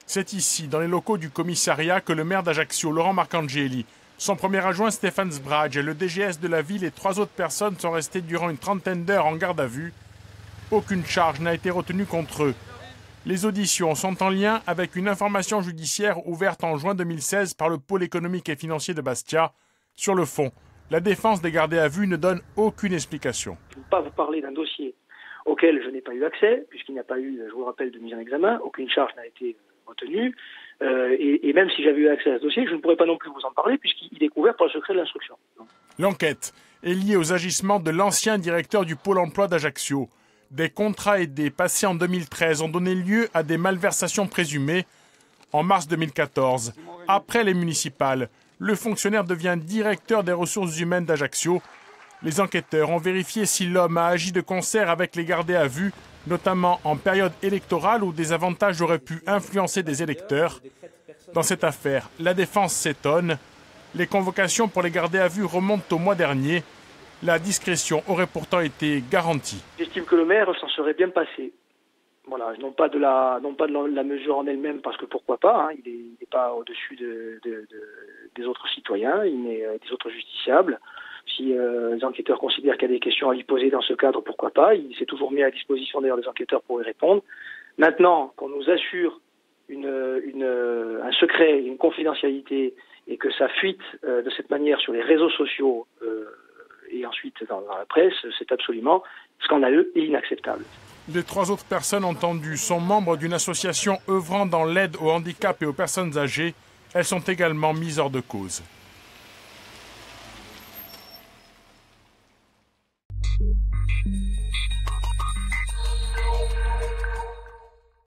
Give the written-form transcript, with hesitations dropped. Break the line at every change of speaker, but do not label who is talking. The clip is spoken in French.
C'est ici, dans les locaux du commissariat, que le maire d'Ajaccio, Laurent Marcangeli, son premier adjoint Stéphane Sbraj et le DGS de la ville et 3 autres personnes sont restés durant une trentaine d'heures en garde à vue. Aucune charge n'a été retenue contre eux. Les auditions sont en lien avec une information judiciaire ouverte en juin 2016 par le pôle économique et financier de Bastia. Sur le fond, la défense des gardés à vue ne donne aucune explication.
Je ne peux pas vous parler d'un dossier auquel je n'ai pas eu accès, puisqu'il n'y a pas eu, je vous rappelle, de mise en examen, aucune charge n'a été retenue. Et même si j'avais eu accès à ce dossier, je ne pourrais pas non plus vous en parler, puisqu'il est couvert par le secret de l'instruction.
L'enquête est liée aux agissements de l'ancien directeur du pôle emploi d'Ajaccio. Des contrats aidés passés en 2013 ont donné lieu à des malversations présumées. En mars 2014, après les municipales, le fonctionnaire devient directeur des ressources humaines d'Ajaccio. Les enquêteurs ont vérifié si l'homme a agi de concert avec les gardés à vue, notamment en période électorale où des avantages auraient pu influencer des électeurs. Dans cette affaire, la défense s'étonne. Les convocations pour les gardés à vue remontent au mois dernier. La discrétion aurait pourtant été garantie.
J'estime que le maire s'en serait bien passé. Voilà, non pas de la mesure en elle-même, parce que pourquoi pas, hein, il n'est pas au-dessus des autres citoyens, il n'est des autres justiciables. Si les enquêteurs considèrent qu'il y a des questions à lui poser dans ce cadre, pourquoi pas. Il s'est toujours mis à disposition d'ailleurs des enquêteurs pour y répondre. Maintenant, qu'on nous assure un secret, une confidentialité, et que ça fuite de cette manière sur les réseaux sociaux et ensuite dans la presse, c'est absolument scandaleux et inacceptable.
Les 3 autres personnes entendues sont membres d'une association œuvrant dans l'aide au handicap et aux personnes âgées. Elles sont également mises hors de cause.